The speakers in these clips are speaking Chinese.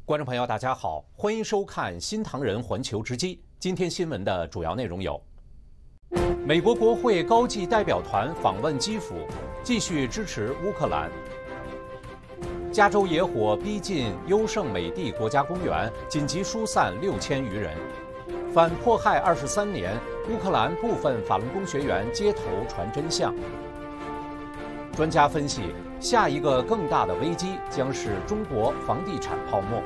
观众朋友，大家好，欢迎收看新唐人环球直击。今天新闻的主要内容有：美国国会高级代表团访问基辅，继续支持乌克兰；加州野火逼近优胜美地国家公园，紧急疏散6000余人；反迫害23年，乌克兰部分法轮功学员街头传真相。专家分析，下一个更大的危机将是中国房地产泡沫。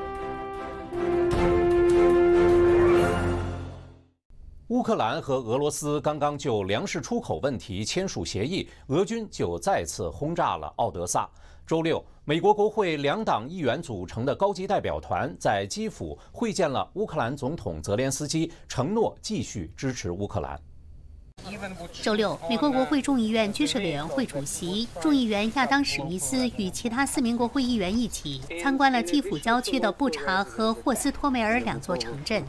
乌克兰和俄罗斯刚刚就粮食出口问题签署协议，俄军就再次轰炸了奥德萨。周六，美国国会2党议员组成的高级代表团在基辅会见了乌克兰总统泽连斯基，承诺继续支持乌克兰。 周六，美国国会众议院军事委员会主席众议员亚当·史密斯与其他4名国会议员一起参观了基辅郊区的布查和霍斯托梅尔2座城镇。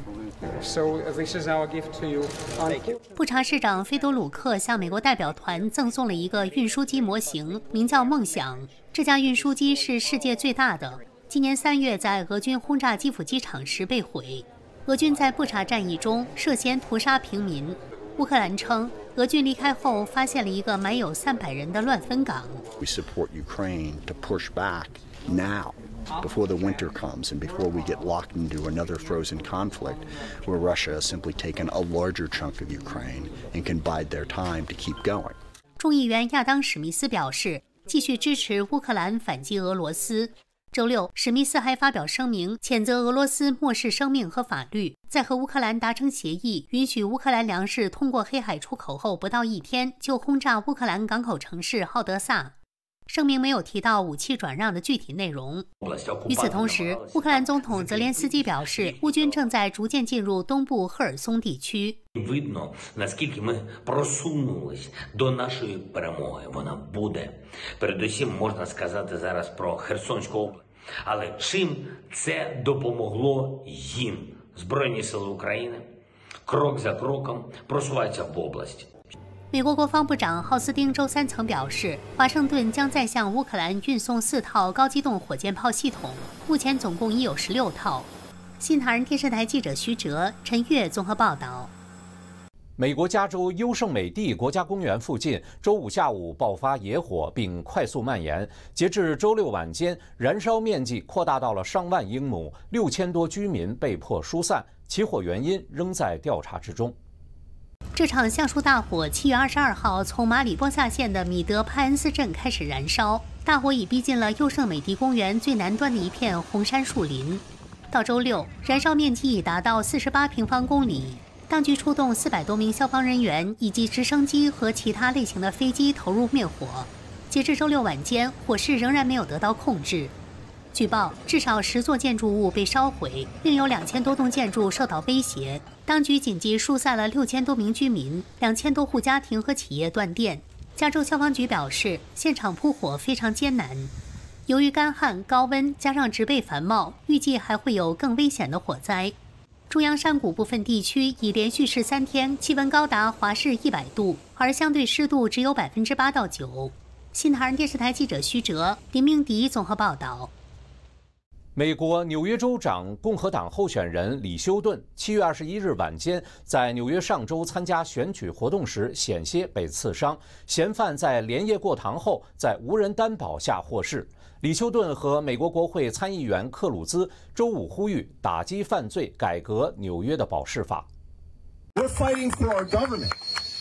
布查市长菲多鲁克向美国代表团赠送了一个运输机模型，名叫“梦想”。这架运输机是世界最大的。今年3月在俄军轰炸基辅机场时被毁。俄军在布查战役中涉嫌屠杀平民。乌克兰称，俄军离开后发现了一个埋有300人的乱坟岗。 We support Ukraine to push back now, before the winter comes and before we get locked into another frozen conflict, where Russia has simply taken a larger chunk of Ukraine and can bide their time to keep going. 众议员亚当·史密斯表示，继续支持乌克兰反击俄罗斯。周六，史密斯还发表声明，谴责俄罗斯漠视生命和法律。在和乌克兰达成协议，允许乌克兰粮食通过黑海出口后不到1天，就轰炸乌克兰港口城市奥德萨。声明没有提到武器转让的具体内容。与此同时，乌克兰总统泽连斯基表示，乌军正在逐渐进入东部赫尔松地区。 Видно, наскільки ми просунулись до нашої перемоги. Вона буде. Передусім можна сказати зараз про Херсонську область. Але чим це допомогло їм? Збройні сили України крок за кроком просуваються в область. 美国国防部长浩斯丁周3曾表示，华盛顿将再向乌克兰运送4套高机动火箭炮系统，目前总共已有16套。新唐人电视台记者徐哲、陈悦综合报道。 美国加州优胜美地国家公园附近周5下午爆发野火，并快速蔓延。截至周6晚间，燃烧面积扩大到了上万英亩，6000多居民被迫疏散，起火原因仍在调查之中。 这场橡树大火7月22号从马里波萨县的米德派恩斯镇开始燃烧，大火已逼近了优胜美地公园最南端的一片红杉树林。到周六，燃烧面积已达到48平方公里。当局出动400多名消防人员以及直升机和其他类型的飞机投入灭火。截至周六晚间，火势仍然没有得到控制。据报，至少10座建筑物被烧毁，另有2000多栋建筑受到威胁。当局紧急疏散了6000多名居民，2000多户家庭和企业断电。加州消防局表示，现场扑火非常艰难。由于干旱、高温加上植被繁茂，预计还会有更危险的火灾。中央山谷部分地区已连续13天气温高达华氏100度，而相对湿度只有8%到9%。新唐人电视台记者徐哲、林明迪综合报道。 美国纽约州长共和党候选人李休顿7月21日晚间在纽约上州参加选举活动时险些被刺伤，嫌犯在连夜过堂后在无人担保下获释。李休顿和美国国会参议员克鲁兹周5呼吁打击犯罪、改革纽约的保释法。 We're fighting for our government.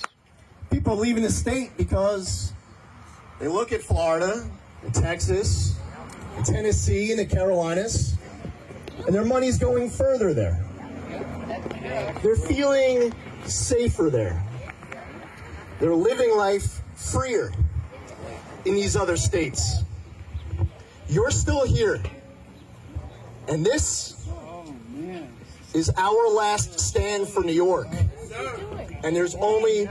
People leave in the state because they look at Florida, and Texas, and Tennessee, and the Carolinas, and their money's going further there. They're feeling safer there. They're living life freer in these other states. You're still here, and this is our last stand for New York. And there's only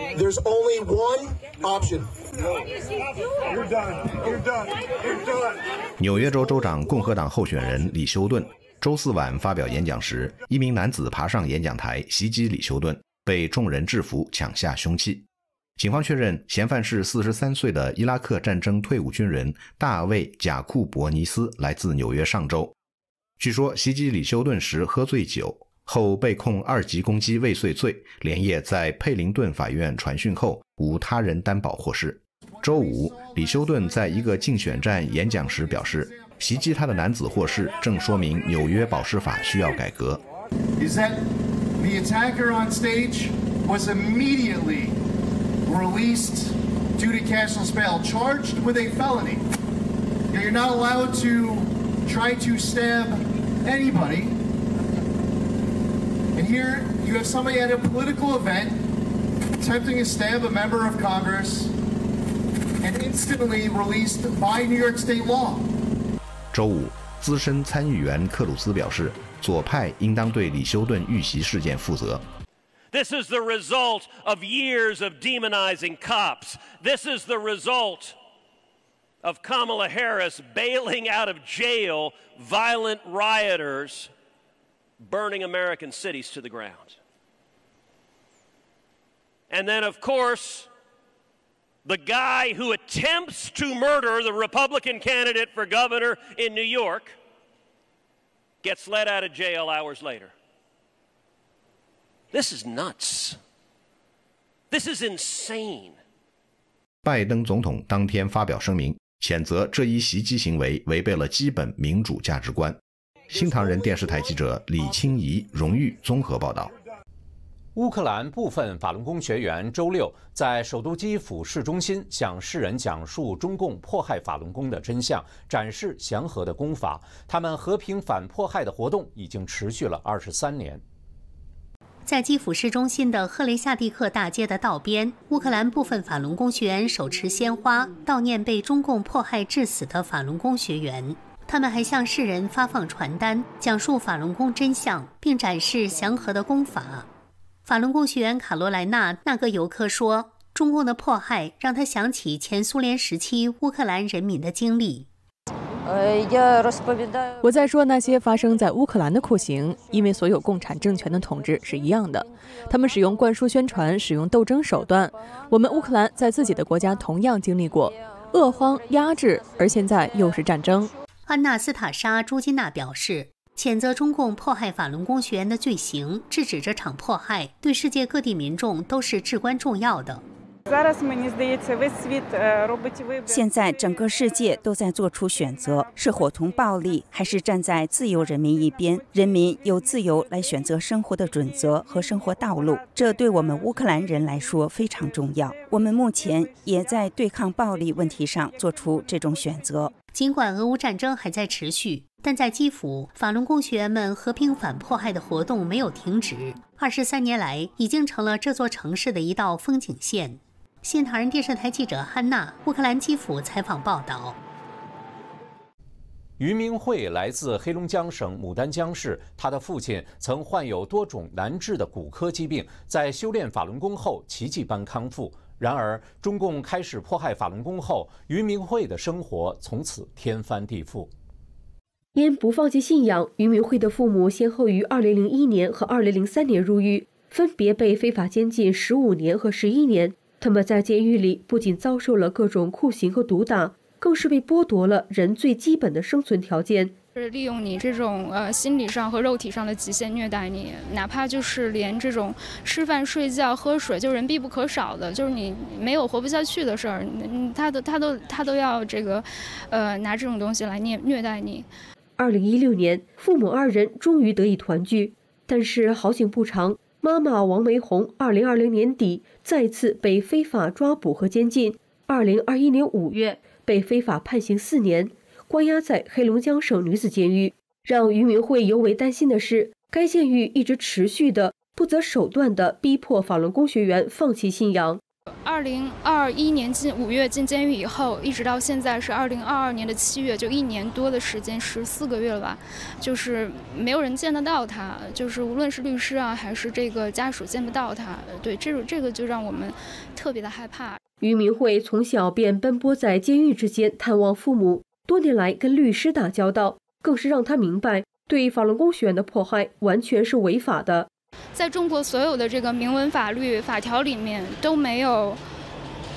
one option. You're done. You're done. You're done. 纽约州州长共和党候选人李休顿周4晚发表演讲时，一名男子爬上演讲台袭击李休顿，被众人制服抢下凶器。警方确认，嫌犯是43岁的伊拉克战争退伍军人大卫·贾库伯尼斯，来自纽约上州。 据说袭击李修顿时喝醉酒，后被控2级攻击未遂罪，连夜在佩灵顿法院传讯后无他人担保获释。周五，李修顿在一个竞选战演讲时表示，袭击他的男子获释，正说明纽约保释法需要改革。 Is that the attacker on stage was immediately released due to cashless bail, charged with a felony. You're not allowed to try to stab anybody. And here you have somebody at a political event attempting to stab a member of Congress and instantly released by New York State law. 周五，资深参议员克鲁兹表示，左派应当对李修顿遇袭事件负责。 This is the result of years of demonizing cops. This is the result of Kamala Harris bailing out of jail violent rioters, burning American cities to the ground. And then, of course, the guy who attempts to murder the Republican candidate for governor in New York gets let out of jail hours later. This is nuts. This is insane. 拜登总统当天发表声明，谴责这一袭击行为违背了基本民主价值观。新唐人电视台记者李清怡荣誉综合报道。 乌克兰部分法轮功学员周六在首都基辅市中心向世人讲述中共迫害法轮功的真相，展示祥和的功法。他们和平反迫害的活动已经持续了23年。 在基辅市中心的赫雷夏蒂克大街的道边，乌克兰部分法轮功学员手持鲜花，悼念被中共迫害致死的法轮功学员。他们还向世人发放传单，讲述法轮功真相，并展示祥和的功法。法轮功学员卡罗莱娜·纳格尤科说：“中共的迫害让他想起前苏联时期乌克兰人民的经历。 我在说那些发生在乌克兰的酷刑，因为所有共产政权的统治是一样的，他们使用灌输宣传，使用斗争手段。我们乌克兰在自己的国家同样经历过饿荒、压制，而现在又是战争。” 安娜斯塔莎·朱金娜表示，谴责中共迫害法轮功学员的罪行，制止这场迫害，对世界各地民众都是至关重要的。 现在整个世界都在做出选择，是伙同暴力，还是站在自由人民一边？人民有自由来选择生活的准则和生活道路，这对我们乌克兰人来说非常重要。我们目前也在对抗暴力问题上做出这种选择。 尽管俄乌战争还在持续，但在基辅，法轮功学员们和平反迫害的活动没有停止。23年来，已经成了这座城市的一道风景线。新唐人电视台记者汉娜，乌克兰基辅采访报道。 于明慧来自黑龙江省牡丹江市，他的父亲曾患有多种难治的骨科疾病，在修炼法轮功后奇迹般康复。然而，中共开始迫害法轮功后，于明慧的生活从此天翻地覆。 因不放弃信仰，于明慧的父母先后于2001年和2003年入狱，分别被非法监禁15年和11年。他们在监狱里不仅遭受了各种酷刑和毒打，更是被剥夺了人最基本的生存条件。 是利用你这种心理上和肉体上的极限虐待你，哪怕就是连这种吃饭、睡觉、喝水，就是人必不可少的，就是你没有活不下去的事儿，他都要这个拿这种东西来虐待你。 2016年，父母2人终于得以团聚，但是好景不长。妈妈王梅红2020年底再次被非法抓捕和监禁，2021年5月被非法判刑4年，关押在黑龙江省女子监狱。让于明慧尤为担心的是，该监狱一直持续的不择手段地逼迫法轮功学员放弃信仰。 2021年5月进监狱以后，一直到现在是2022年的7月，就1年多的时间，14个月了吧，就是没有人见得到他，就是无论是律师啊，还是这个家属见不到他。对，这个就让我们特别的害怕。 于明慧从小便奔波在监狱之间探望父母，多年来跟律师打交道，更是让他明白，对法轮功学员的迫害完全是违法的。 在中国所有的这个明文法律法条里面都没有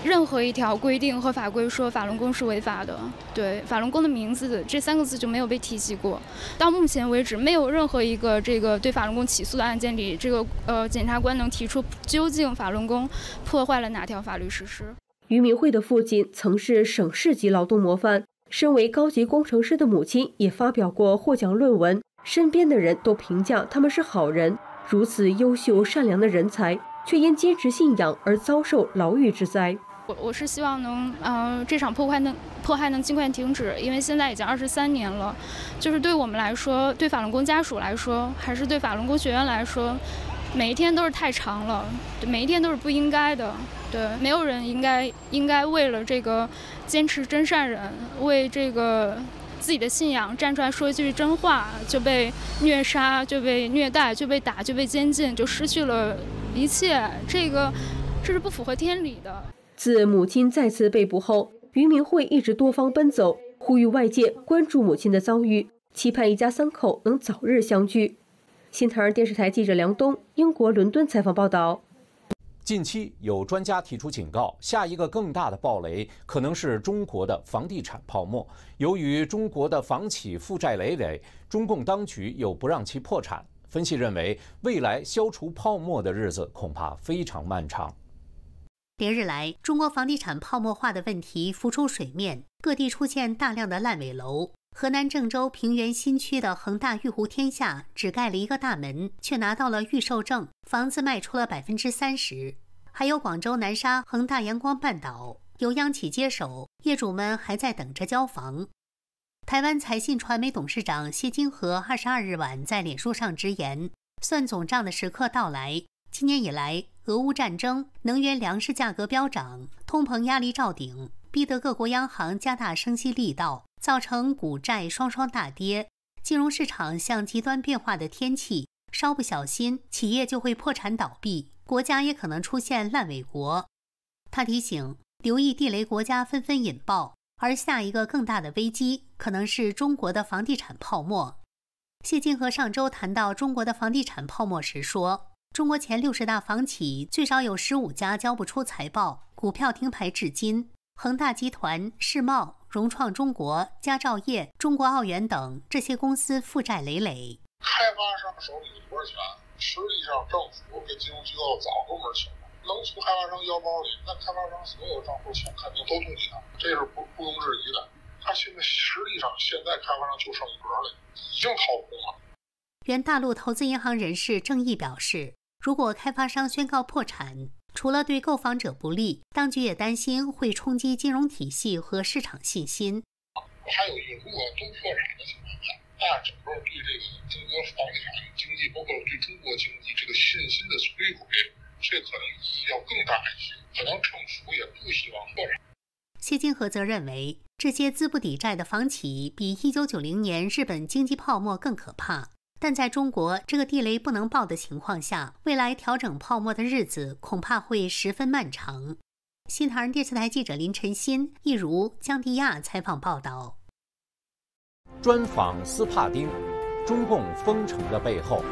任何一条规定和法规说法轮功是违法的。对，法轮功的名字这3个字就没有被提及过。到目前为止，没有任何一个这个对法轮功起诉的案件里，这个检察官能提出究竟法轮功破坏了哪条法律事实。 俞敏慧的父亲曾是省市级劳动模范，身为高级工程师的母亲也发表过获奖论文，身边的人都评价他们是好人。如此优秀善良的人才，却因坚持信仰而遭受牢狱之灾。 我是希望能，这场迫害能尽快停止，因为现在已经23年了，就是对我们来说，对法轮功家属来说，还是对法轮功学员来说，每一天都是太长了，每一天都是不应该的。对，没有人应该为了这个坚持真善忍，为这个自己的信仰站出来说一句真话，就被虐杀，就被虐待，就被打，就被监禁，就失去了一切。这是不符合天理的。 自母亲再次被捕后，俞敏慧一直多方奔走，呼吁外界关注母亲的遭遇，期盼一家3口能早日相聚。新唐人电视台记者梁东，英国伦敦采访报道。 近期有专家提出警告，下一个更大的暴雷可能是中国的房地产泡沫。由于中国的房企负债累累，中共当局又不让其破产，分析认为，未来消除泡沫的日子恐怕非常漫长。 连日来，中国房地产泡沫化的问题浮出水面，各地出现大量的烂尾楼。河南郑州平原新区的恒大玉湖天下只盖了一个大门，却拿到了预售证，房子卖出了30%。还有广州南沙恒大阳光半岛，由央企接手，业主们还在等着交房。台湾财信传媒董事长谢金河22日晚在脸书上直言，算总账的时刻到来。今年以来，俄乌战争、能源粮食价格飙涨、通膨压力照顶，逼得各国央行加大升息力道，造成股债双双大跌。金融市场像极端变化的天气，稍不小心，企业就会破产倒闭，国家也可能出现烂尾国。他提醒，留意地雷国家纷纷引爆，而下一个更大的危机可能是中国的房地产泡沫。谢金河上周谈到中国的房地产泡沫时说，中国前60大房企最少有15家交不出财报，股票停牌至今。恒大集团、世茂、融创中国、佳兆业、中国奥园等这些公司负债累累。 开发商手里有多少钱？实际上政府跟金融机构早都门清了，能从开发商腰包里，那开发商所有账户钱肯定都动你的，这是毋庸置疑的。他现在实际上开发商就剩一格了，已经掏空了。 原大陆投资银行人士郑毅表示，如果开发商宣告破产，除了对购房者不利，当局也担心会冲击金融体系和市场信心。 还有如果都破产的情况下，那整个对这个中国房地产经济，包括对中国经济这个信心的摧毁，这可能意义要更大一些。可能政府也不希望破产。 谢金河则认为，这些资不抵债的房企比1990年日本经济泡沫更可怕。但在中国这个地雷不能爆的情况下，未来调整泡沫的日子恐怕会十分漫长。新唐人电视台记者林晨鑫、一如、江迪亚采访报道。 专访斯帕丁，中共封城的背后。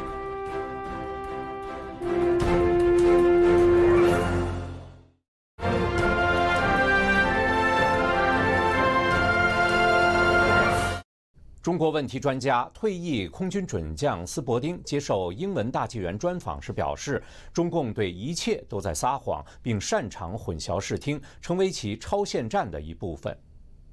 中国问题专家、退役空军准将斯伯丁接受英文大纪元专访时表示，中共对一切都在撒谎，并擅长混淆视听，成为其超限战的一部分。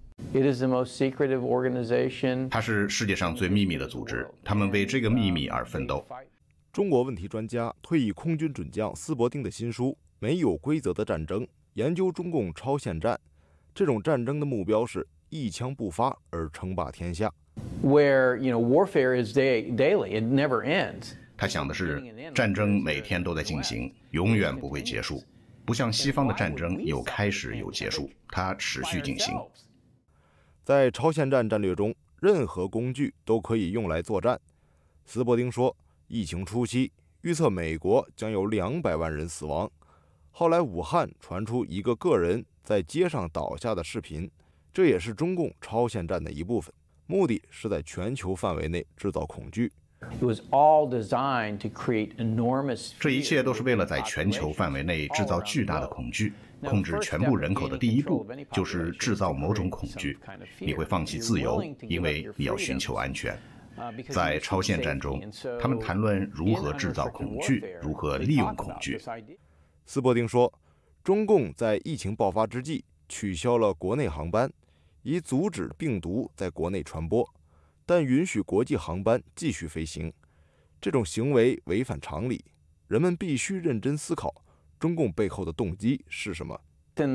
它是世界上最秘密的组织，他们为这个秘密而奋斗。 中国问题专家、退役空军准将斯伯丁的新书《没有规则的战争》研究中共超限战。这种战争的目标是一枪不发而称霸天下。 warfare is daily, it never ends. 他想的是，战争每天都在进行，永远不会结束，不像西方的战争有开始有结束，它持续进行。 在超限战战略中，任何工具都可以用来作战。斯伯丁说，疫情初期预测美国将有200万人死亡，后来武汉传出一个个人在街上倒下的视频，这也是中共超限战的一部分，目的是在全球范围内制造恐惧。 这一切都是为了在全球范围内制造巨大的恐惧。控制全部人口的第一步就是制造某种恐惧。你会放弃自由，因为你要寻求安全。在超限战中，他们谈论如何制造恐惧，如何利用恐惧。 斯伯丁说，中共在疫情爆发之际取消了国内航班，以阻止病毒在国内传播，但允许国际航班继续飞行。这种行为违反常理，人们必须认真思考中共背后的动机是什么。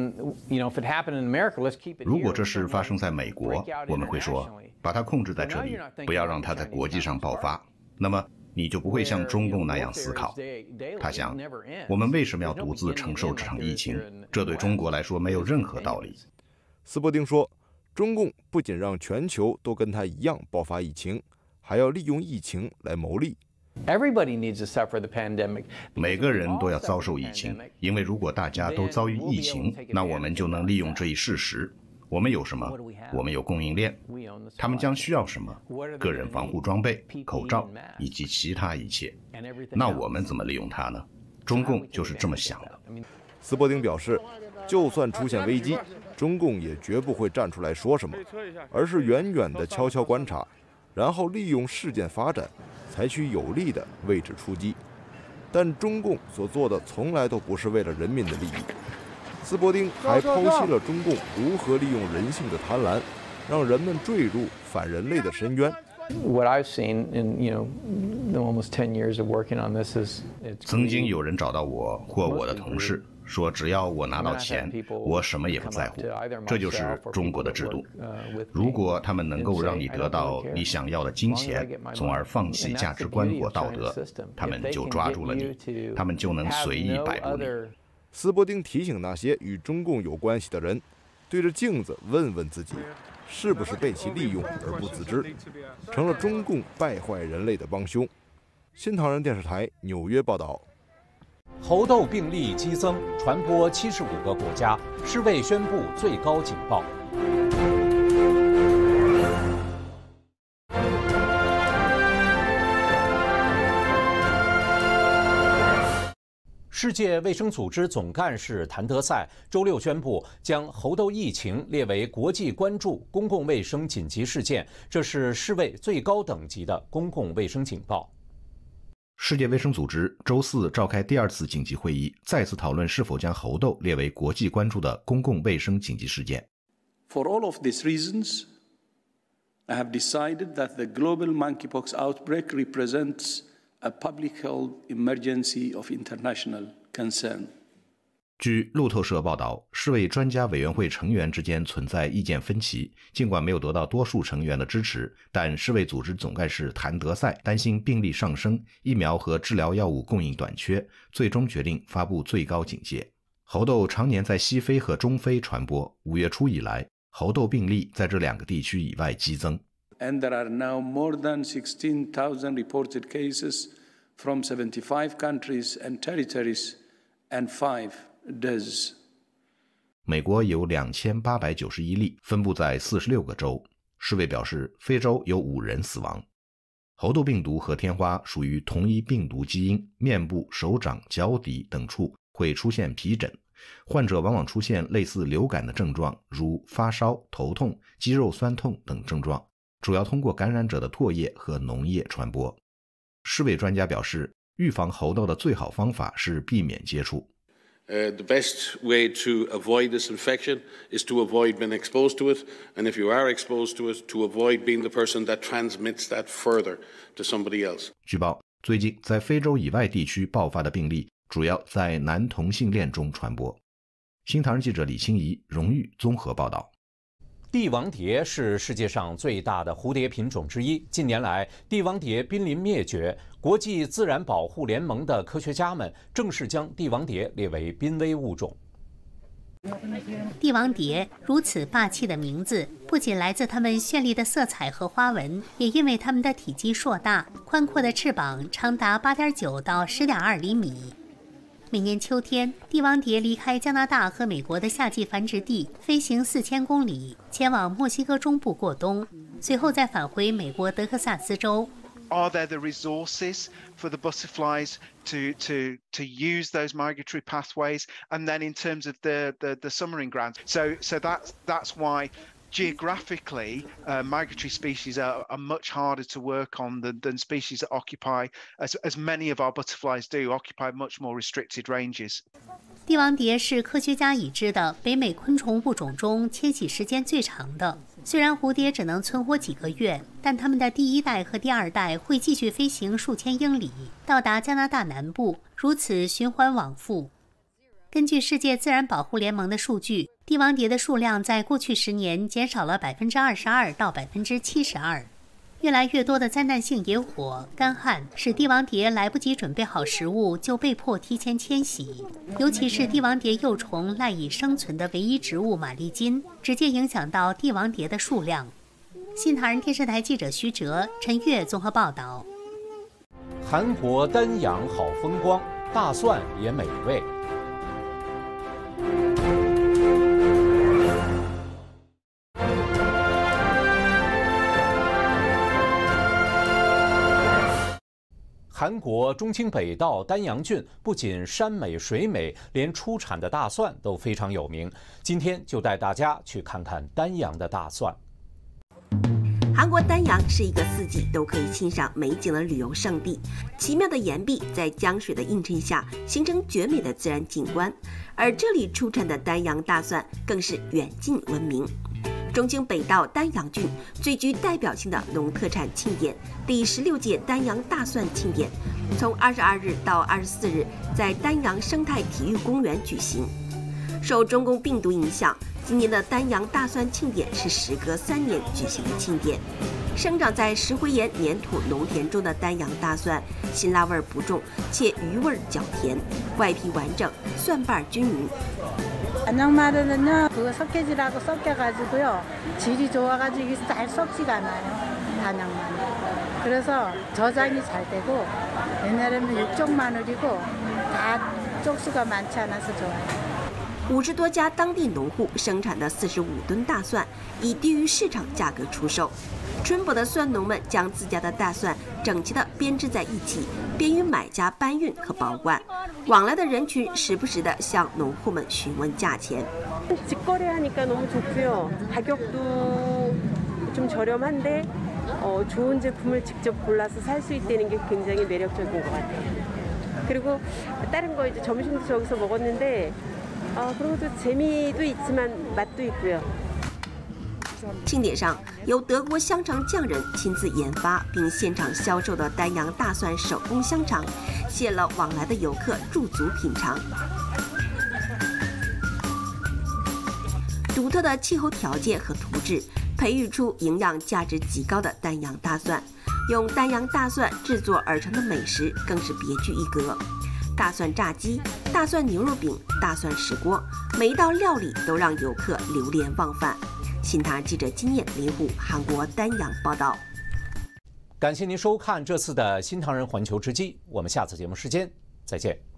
如果这事发生在美国，我们会说，把它控制在这里，不要让它在国际上爆发。那么你就不会像中共那样思考。他想，我们为什么要独自承受这场疫情？这对中国来说没有任何道理。 斯伯丁说，中共不仅让全球都跟他一样爆发疫情，还要利用疫情来谋利。 每个人都要遭受疫情，因为如果大家都遭遇疫情，那我们就能利用这一事实。我们有什么？我们有供应链。他们将需要什么？个人防护装备、口罩以及其他一切。那我们怎么利用它呢？中共就是这么想的。 斯伯丁表示，就算出现危机，中共也绝不会站出来说什么，而是远远地悄悄观察，然后利用事件发展，采取有力的位置出击。但中共所做的从来都不是为了人民的利益。斯伯丁还剖析了中共如何利用人性的贪婪，让人们坠入反人类的深渊。 曾经有人找到我或我的同事，说只要我拿到钱，我什么也不在乎。这就是中国的制度。如果他们能够让你得到你想要的金钱，从而放弃价值观或道德，他们就抓住了你，他们就能随意摆布你。 斯伯丁提醒那些与中共有关系的人，对着镜子问问自己，是不是被其利用而不自知，成了中共败坏人类的帮凶。新唐人电视台纽约报道。 猴痘病例激增，传播75个国家，世卫宣布最高警报。世界卫生组织总干事谭德赛周六宣布，将猴痘疫情列为国际关注公共卫生紧急事件，这是世卫最高等级的公共卫生警报。 世界卫生组织周四召开第2次紧急会议，再次讨论是否将猴痘列为国际关注的公共卫生紧急事件。 For all of these reasons, I have decided that the global monkeypox outbreak represents a public health emergency of international concern. 据路透社报道，世卫专家委员会成员之间存在意见分歧，尽管没有得到多数成员的支持，但世卫组织总干事谭德赛担心病例上升、疫苗和治疗药物供应短缺，最终决定发布最高警戒。猴痘常年在西非和中非传播，5月初以来，猴痘病例在这2个地区以外激增。 And there are now more than 16,000 reported cases from 75 countries and territories and 5 deaths. 美国有2891例，分布在46个州。世卫表示，非洲有5人死亡。猴痘病毒和天花属于同一病毒基因，面部、手掌、脚底等处会出现皮疹，患者往往出现类似流感的症状，如发烧、头痛、肌肉酸痛等症状。主要通过感染者的唾液和脓液传播。世卫专家表示，预防猴痘的最好方法是避免接触。 The best way to avoid this infection is to avoid being exposed to it, and if you are exposed to it, to avoid being the person that transmits that further to somebody else. 据报，最近在非洲以外地区爆发的病例主要在男同性恋中传播。新唐人记者李清怡荣誉综合报道。 帝王蝶是世界上最大的蝴蝶品种之一。近年来，帝王蝶濒临灭绝，国际自然保护联盟的科学家们正式将帝王蝶列为濒危物种。 帝王蝶如此霸气的名字，不仅来自它们绚丽的色彩和花纹，也因为它们的体积硕大，宽阔的翅膀长达8.9到10.2厘米。每年秋天，帝王蝶离开加拿大和美国的夏季繁殖地，飞行4000公里，前往墨西哥中部过冬，随后再返回美国德克萨斯州。 Are there the resources for the butterflies to use those migratory pathways? And then in terms of the summering grounds, so that's why geographically migratory species are much harder to work on than species that occupy, as many of our butterflies do, occupy much more restricted ranges. 帝王蝶是科学家已知的北美昆虫物种中迁徙时间最长的。虽然蝴蝶只能存活几个月，但它们的第一代和第二代会继续飞行数千英里，到达加拿大南部，如此循环往复。根据世界自然保护联盟的数据，帝王蝶的数量在过去10年减少了22%到72%。越来越多的灾难性野火、干旱使帝王蝶来不及准备好食物，就被迫提前迁徙。尤其是帝王蝶幼虫赖以生存的唯一植物马利金，直接影响到帝王蝶的数量。新唐人电视台记者徐哲、陈悦综合报道。 韩国丹阳好风光，大蒜也美味。韩国中清北道丹阳郡不仅山美水美，连出产的大蒜都非常有名。今天就带大家去看看丹阳的大蒜。 韩国丹阳是一个四季都可以欣赏美景的旅游胜地，奇妙的岩壁在江水的映衬下，形成绝美的自然景观。而这里出产的丹阳大蒜更是远近闻名。中清北道丹阳郡最具代表性的农特产庆典——第16届丹阳大蒜庆典，从22日到24日在丹阳生态体育公园举行。受中共病毒影响，今年的丹阳大蒜庆典是时隔3年举行的庆典。生长在石灰岩粘土农田中的丹阳大蒜，辛辣味不重，且余味较甜，外皮完整，蒜瓣均匀。 단양마늘은요, 그거 석회질하고 섞여가지고요, 질이 좋아가지고 이게 잘 썩지가 않아요, 단양마늘. 그래서 저장이 잘 되고, 옛날에는 육종 마늘이고, 다 쪽수가 많지 않아서 좋아요. 50多家当地农户生产的45吨大蒜，以低于市场价格出售。淳朴的蒜农们将自家的大蒜整齐地编织在一起，便于买家搬运和保管。往来的人群时不时地向农户们询问价钱。 직거래하니까 너무 좋고요. 가격도 좀 저렴한데 좋은 제품을 직접 골라서 살 수 있다는 게 굉장히 매력적인 것 같아요. 그리고 다른 거 이제 점심도 저기서 먹었는데 그리고 또 재미도 있지만 맛도 있고요. 庆典上，由德国香肠匠人亲自研发并现场销售的丹阳大蒜手工香肠，吸引了往来的游客驻足品尝。独特的气候条件和土质，培育出营养价值极高的丹阳大蒜。用丹阳大蒜制作而成的美食更是别具一格。大蒜炸鸡、大蒜牛肉饼、大蒜石锅，每一道料理都让游客流连忘返。 新唐人记者金燕、林虎，韩国丹阳报道。 感谢您收看这次的新唐人环球之击，我们下次节目时间再见。